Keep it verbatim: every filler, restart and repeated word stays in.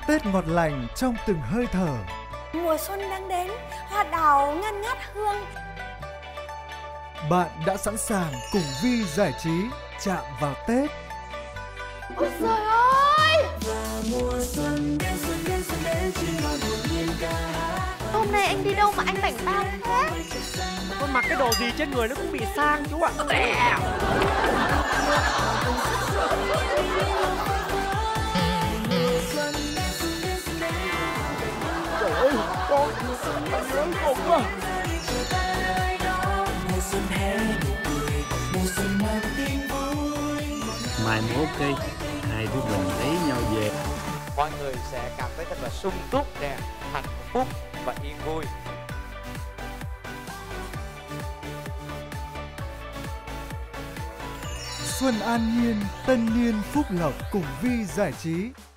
Tết ngọt lành trong từng hơi thở. Mùa xuân đang đến, hoa đào ngát ngát hương. Bạn đã sẵn sàng cùng Vi giải trí chạm vào Tết. Ôi trời ơi! Và mùa xuân đến, xuân đến, xuân đến chỉ lo buồn nhiên ca hát. Hôm nay anh đi đâu mà anh bảnh bao thế? Con mặc cái đồ gì trên người nó cũng bị sang chú ạ. Trời ơi, con nhớ con quá. Mùa xuân hè nụ cười, mùa xuân mang tin vui. Mai mốt đi, hai đứa mình lấy nhau về. Mọi người sẽ cảm thấy thật là sung túc, đẹp, hạnh phúc và yên vui. Xuân an nhiên, tân niên phúc lộc cùng Vi giải trí.